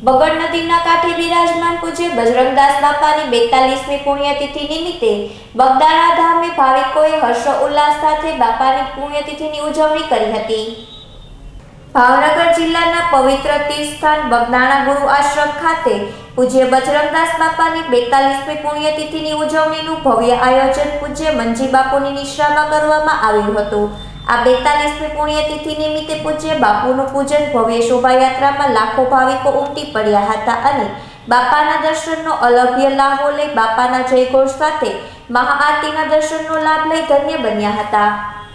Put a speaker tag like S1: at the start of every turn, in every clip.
S1: बगड़ नदीना कांठे विराजमान पूज्य बजरंगदास बापानी 42મી पुण्यतिथि निमित्ते बगदाणा धामे भाविकोए हर्ष उल्लास साथे बापानी पुण्यतिथिनी उजवणी करी हती। भावनगर जिल्लाना पवित्र तीर्थस्थान बगदाणा गुरु आश्रम खाते पूज्य बजरंगदास बापानी 42મી पुण्यतिथिनी उजवણીનું भव्य आयोजन पूज्य मंजी बापुनी निश्राમાં કરવામાં આવ્યું હતું। आ 42મી पुण्यतिथि निमित्ते पूज्य बापुનું पूजन भव्य शोभायात्राમાં लाखो भाविको उमटी પડ્યા હતા અને બાપાના દર્શનનો અલભ્ય લાભો લઈ બાપાના જયઘોષ સાથે મહાઆરતીના દર્શનનો લાભ લઈ ધન્ય બન્યા હતા।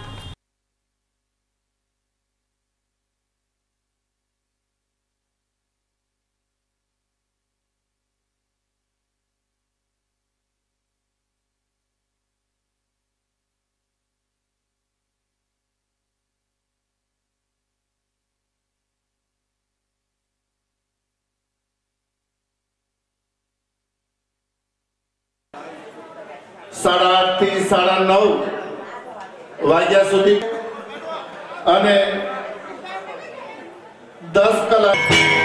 S2: साढ़ा 8 થી साढ़ा 9 वाग्या सुधी अने 10 कलाक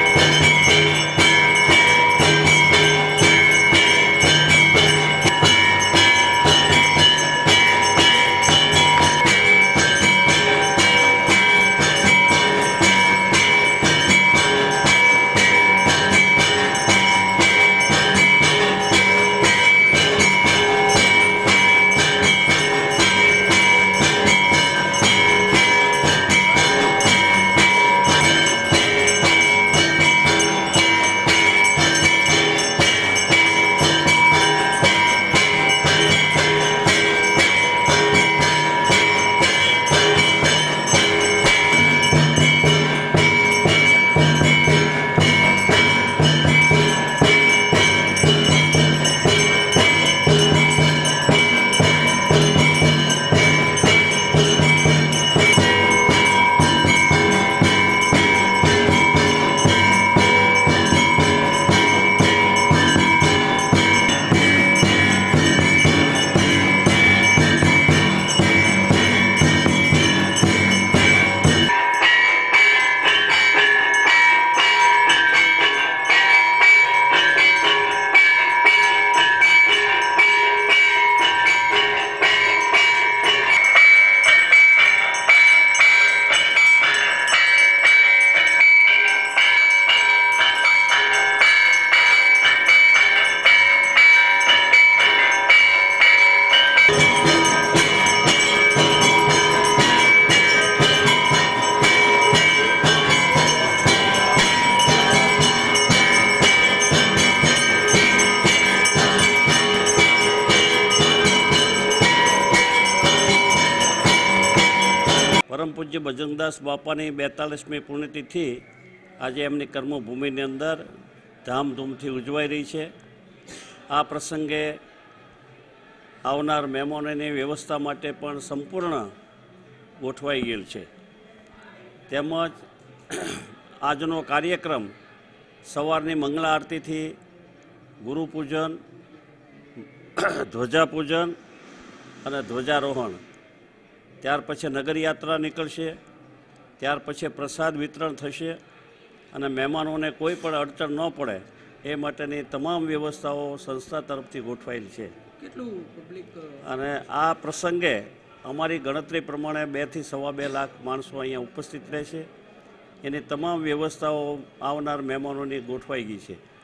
S3: परम पूज्य बजरंगदास बापानी 42મી पुण्यतिथि आज एमनी कर्मभूमि अंदर धामधूम थी उजवाई रही है। आ प्रसंगे आवनार मेहमानोनी व्यवस्था माटे पण संपूर्ण गोठवाई गेल है। तेमज आजनो कार्यक्रम सवारनी मंगला आरती थी गुरुपूजन, ध्वजापूजन और ध्वजारोहण, त्यार पछी नगर यात्रा निकलशे, त्यार पछी प्रसाद वितरण थशे अने मेहमानों ने कोई पण अड़चण न पड़े ए माटेनी तमाम व्यवस्थाओं संस्था तरफथी गोठवायेल छे। अने आ प्रसंगे अमारी गणतरी प्रमाणे 2 થી सवा 2 लाख माणसों अहींया उपस्थित रहेशे। एनी तमाम व्यवस्थाओं आवनार मेहमानोनी गोठवाई गई है।